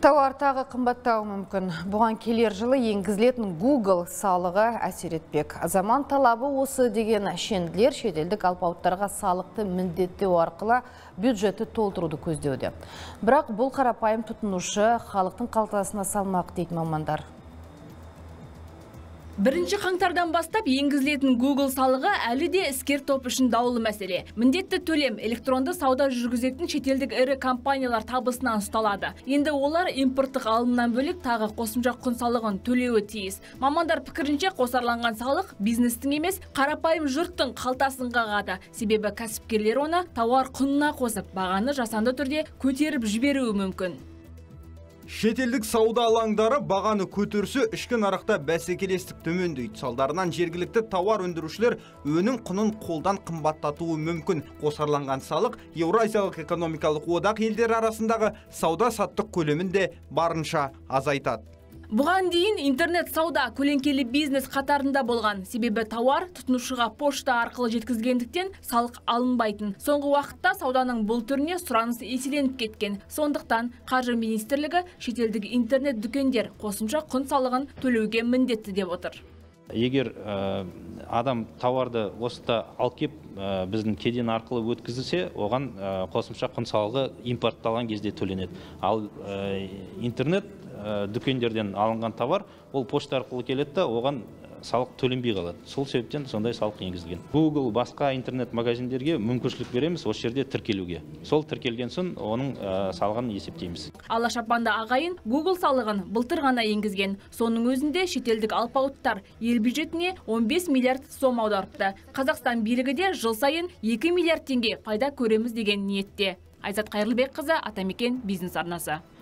Тауар тағы қымбаттауы мүмкін. Бұған келер жылы енгізілетін Google салығы әсер етпек. Заман талабы осы деген шенділер шетелдік алпауыттарға салықты міндеттеу арқылы бюджетті толтыруды көздеуде. Бірақ бұл қарапайым тұтынушы халықтың қалтасына салмақ дейді мамандар. 1 қаңтардан бастап енгізілетін Google салығы әлі де іскер топ үшін даулы мәселе. Міндетті төлем электронды сауда жүргізетін шетелдік ірі компаниялар табысынан ұсталады. Енді олар импорттық алымнан бөлек тағы қосымша құн салығын төлеуі тиіс. Мамандар пікірінше қосарланған салық бизнестің емес, қарапайым жұрттың қалтасын қағады. Себебі кәсіпкерлер оны тауар құнына қосып, бағаны жасанды түрде көтеріп жіберуі мүмкін. Шетелдік сауда алаңдары бағаны көтерсе, ішкі нарықта бәсекелестік төмендейді. Салдарынан жергілікті тауар өндірушілер өнім құнын қолдан қымбаттатуы мүмкін. Қосарланған салық Еуразиялық экономикалық одақ елдері арасындағы сауда-саттық көлемін де барынша азайтады. Бұған дейін интернет сауда көлеңкелі бизнес қатарында болған. Себебі тауар тұтынушыға пошта арқылы жеткізгендіктен салық алынбайтын. Соңғы уақытта сауданың бұл түріне сұраныс еселеніп кеткен. Сондықтан Қаржы министрлігі шетелдік интернет дүкендер қосымша құн салығын төлеуге міндетті деп отыр. Егер адам тауарды осыда алып кеп біздің кеден арқылы өткізілсе, оған қосымша құн салығы импортталған кезде төленеді. Ал интернет дүкендерден алынған товар ол пошта арқылы келеді, оған салық төленбей қалады. Сол себептен сондай салық енгізілген. Google басқа интернет магазиндерге мүмкіншілік береміз осы жерде тіркелуге. Сол тіркелген соң оның салығын есептейміз. Алашапанда ағайын Google салығын былтыр ғана енгізген. Соның өзінде шетелдік алпауыттар ел бюджетіне 15 миллиард сом аударыпты. Қазақстан билігі де жыл сайын 2 миллиард теңге пайда көреміз деген ниетте. Айзат Қайырлыбекқызы, Атамекен бизнес арнасы.